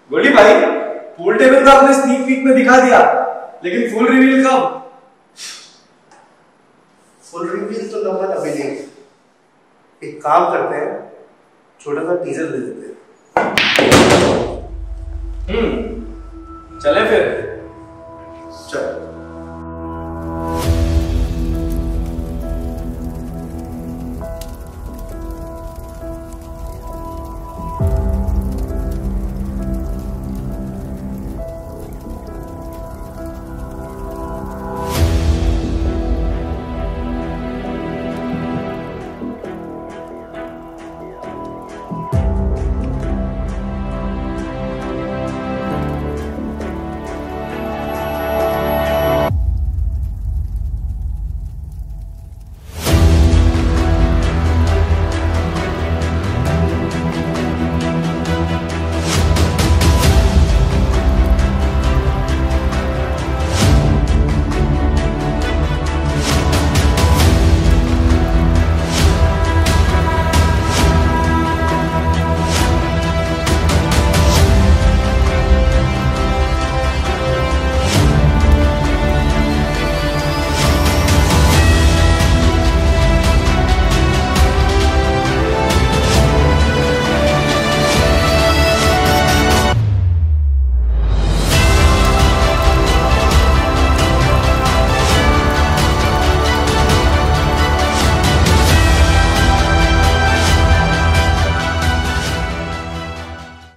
गोली भाई, pool table तो आपने स्नीक पीक में दिखा दिया, लेकिन फुल रिवील कब? फुल रिवील तो लंबा अभी नहीं। एक काम करते हैं, छोटा सा टीजर दे देते हैं। चले फिर। चल।